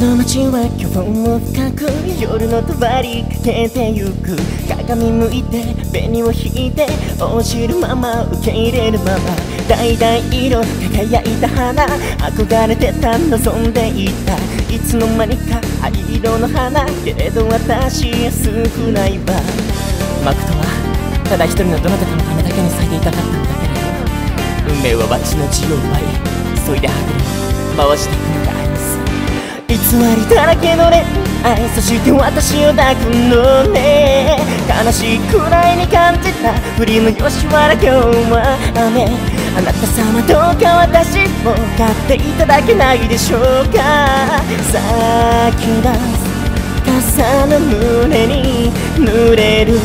の街は巨峰を深く夜のとばりかけてゆく。鏡向いて紅を引いて応じるまま受け入れるまま、橙色輝いた花憧れてた望んでいた。いつの間にか灰色の花けれど私少ないわ。マクとはただ一人のどなたかのためだけに咲いていたかったんだけれど、運命は私の自由を奪いそいではぐれ回していくのだ。偽りだらけの恋愛、そして私を抱くのね。悲しいくらいに感じた振りの吉原、今日は雨。あなた様どうか私を買っていただけないでしょうか。咲き出す傘の胸に濡れる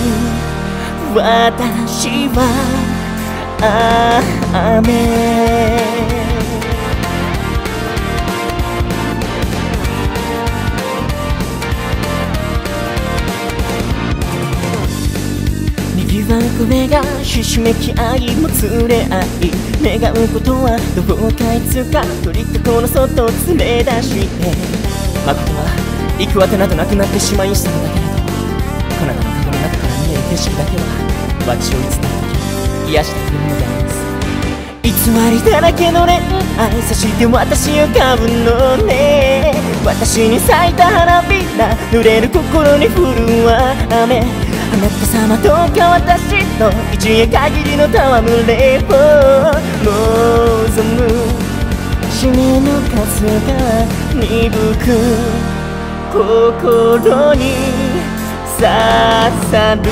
私は雨。声がひしめき合いもつれ合い、願うことはどうかいつか鳥かごの外を連れ出して、誠は行くあてなどなくなってしまいしたのだけれど、こなたの籠の中から見える景色だけは私をいつの時癒してくれるのであります。偽りだらけの恋愛、そして私を買うのね。私に咲いた花びら濡れる心に降るは雨。あなた様どうか私の一夜限りの戯れを望む。締めの風が鈍く心に刺さる。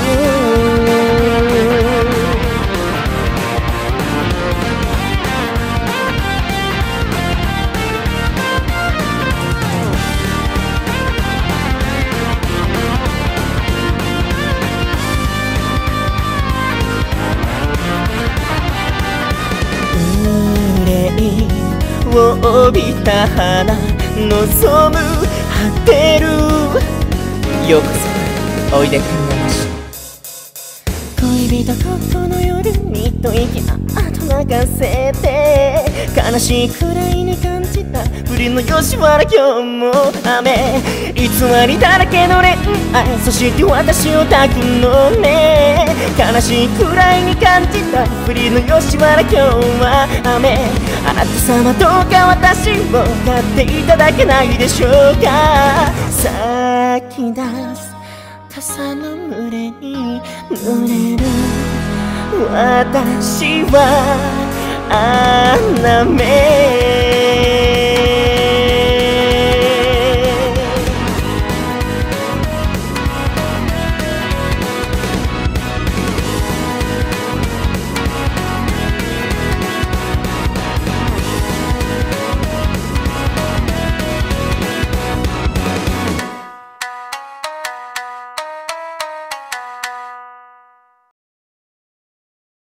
を帯びた花望む果てる。ようこそおいでくんなし。恋人ここの夜にと息あっと流せて、悲しいくらいに感じた降りの吉原、今日も雨。偽りだらけの恋愛、そして私を抱くのね。悲しいくらいに感じた降りの吉原、今日は雨。あなた様どうか私を買っていただけないでしょうか。咲き出す傘の群れに濡れる私は雨。